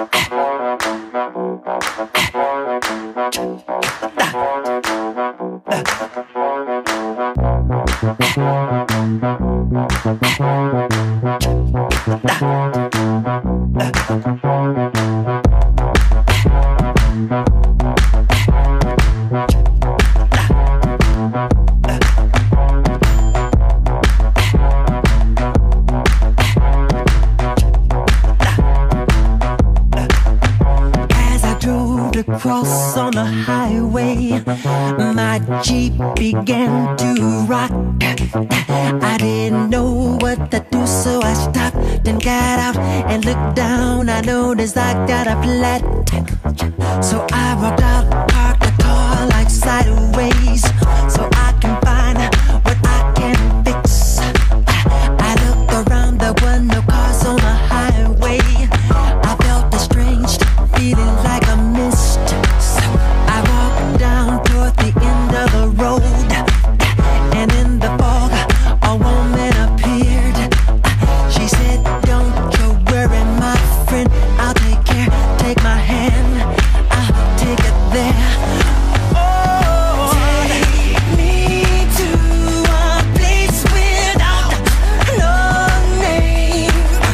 Cross on the highway, my Jeep began to rock. I didn't know what to do, so I stopped and got out and looked down. I noticed I got a flat, so I walked out, parked the car like sideways, so I can find what I can fix. I looked around, there were no cars on the highway. I felt a strange feeling like a mist. I walked down toward the end of the road, and in the fog a woman appeared. She said, "Don't you worry, my friend, I'll take care. Take my hand, I'll take it there." Oh, take me to a place without no name.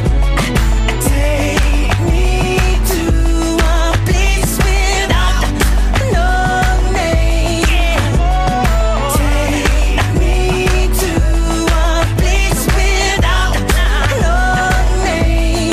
Take me to a place without no name. Take me to a place without no name.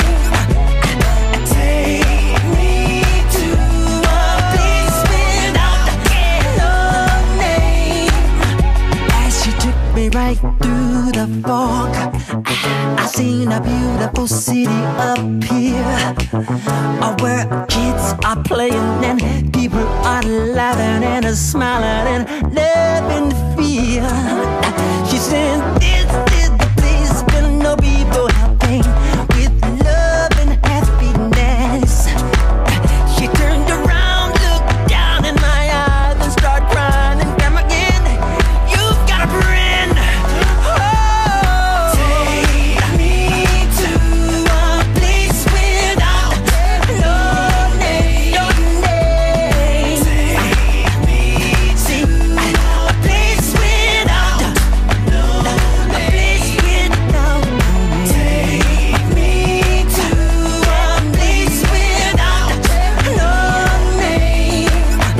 Take me to a place without no name. As she took me right through the fog, I seen a beautiful city up here, where kids are playing and people are laughing and smiling and loving fear. She said, "This is the place where no people helping with love and happiness." She turned around, looked down in my eyes and started crying and come again. "You've got a friend." Oh, take me to a place without no name. No name. Take me to a place without no name. A place without no name. Take me to a place without no name.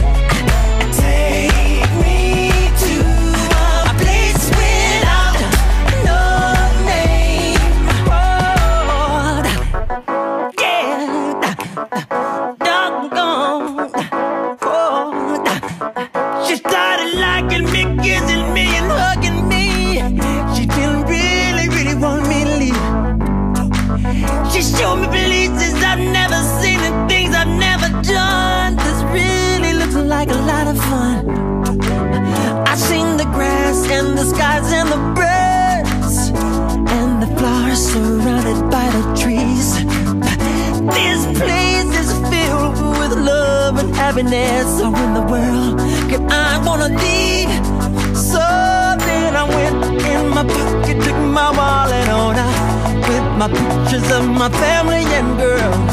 Take me to a place without no name. Oh, yeah, doggone. Oh, she started liking me, kissing me and hugging me. She didn't really want me to leave. She showed me places I've never seen and things I've never done. This really looks like a lot of fun. I seen the grass and the skies and the birds and the flowers surrounded by the trees. This place is filled with love and happiness. So in the world could I wanna leave? So then I went in my pocket, took my wallet on out with my pictures of my family and girl.